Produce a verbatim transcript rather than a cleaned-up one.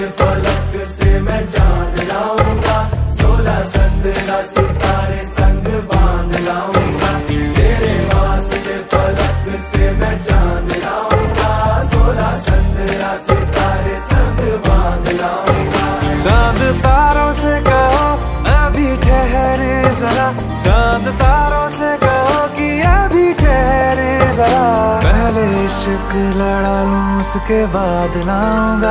के फलक से मैं चांद लाऊंगा, सोलह संद्रा सितारे संग बांध लाऊंगा। तेरे वास्ते फलक से मैं चांद लाऊंगा, सोलह संद्रा सितारे संग बांध लाऊंगा। चांद तारों से कहो अभी ठहरे जरा, चांद तारों से कहो कि अभी ठहरे जरा। पहले इश्क लड़ा लूं उसके बाद लाऊंगा।